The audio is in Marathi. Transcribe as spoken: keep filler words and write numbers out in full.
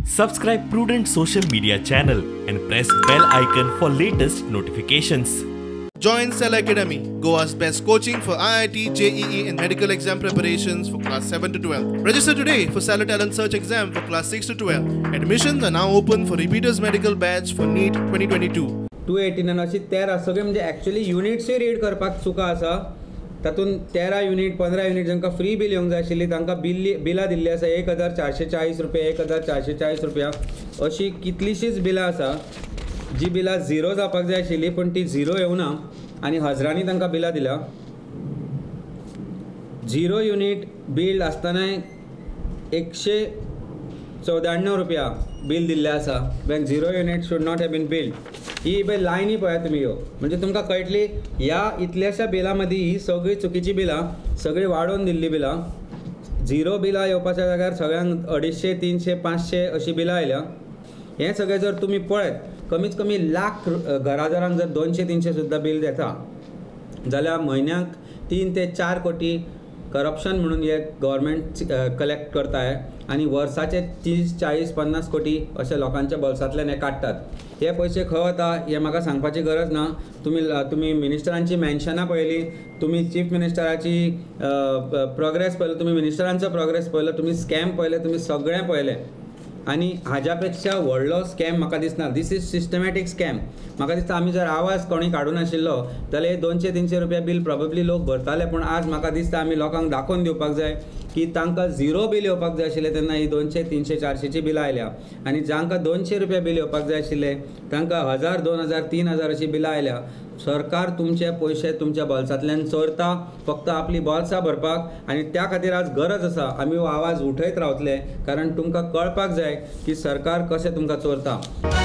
Subscribe Prudent social media channel and press bell icon for latest notifications. Join Cell Academy, Goa's best coaching for I I T, J E E and medical exam preparations for class seven to twelve. Register today for Cell Talent Search exam for class six to twelve. Admissions are now open for repeaters medical batch for NEET twenty twenty-two. टू एटीनान अशी तेरा सगळे म्हणजे एक्चुअली युनिट्सूय रीड करपाक चुका आसा. तातूंत तेरा युनिट पंदरा युनिट जांकां फ्री बील येवंक जाय आशिल्ली तांकां बिल्ली बिलां दिल्ली आसा एक हजार चारशे चाळीस रुपया एक हजार चारशे चाळीस रुपया अशी कितलीशीच बिलां आसा जी बिलां झिरो जावपाक जाय आशिल्ली पण ती झिरो येवना आनी हजारांनी तांकां बिलां दिल्या. झिरो युनिट बिल्ड आसतनाय एकशे चौद्याण्णव रुपया बिल दिल्लें आसा when zero unit should not have been billed. ही पळय लायनी पळया तुमी ह्यो म्हणजे तुमकां कळटली ह्या इतल्याशा बिलां मदीं ही सगळी चुकीची बिलां सगळी वाडोवन दिल्ली बिलां. झिरो बिलां येवपाच्या जाग्यार सगळ्यांक अडीचशे तीनशे पांचशे अशी बिलां आयल्या. हें सगळें जर तुमी पळयत कमीत कमी लाख घरादारांक जर दोनशे तीनशे सुद्दां बिल येता जाल्यार म्हयन्याक तीन ते चार कोटी करप्शन म्हणून हे गव्हर्मेंट कलेक्ट करताय आनी वर्साचे तीस चाळीस पन्नास कोटी अशा लोकांच्या बोल्सांतल्यान हे काडटात. हे पयशे खंय वता हे म्हाका सांगपाची गरज ना. तुमी तुमी मिनिस्टरांची मेन्शनां पळयली, तुमी चीफ मिनिस्टराची प्रोग्रेस पळयलो, तुमी मिनिस्टरांचो प्रोग्रेस पळयलो, तुमी स्कॅम पळयले, तुमी सगळें पळयलें आनी हाज्या पेक्षा व्हडलो स्कॅम म्हाका दिसना. This is systematic scam. म्हाका दिसता आमी जर आवाज कोणी काडूं नाशिल्लो जाल्यार दोनशे तीनशे रुपया बील प्रोबेबली लोक भरताले पूण आज म्हाका दिसता आमी लोकांक दाखोवन दिवपाक जाय की तांकां झिरो बील येवपाक जाय आशिल्लें तेन्ना ही दोनशे तीनशे चारशेची बिलां आयल्या आनी जांकां दोनशे रुपया बील येवपाक जाय आशिल्लें तांकां हजार दोन हजार तीन हजार अशी बिलां आयल्या. सरकार तुमचे पयशे तुमच्या बोल्सांतल्यान चोरता फक्त आपली बोल्सां भरपाक आनी त्या खातीर आज गरज आसा आमी हो आवाज उठयत रावतले कारण तुमकां कळपाक जाय की सरकार कशें तुमकां चोरता.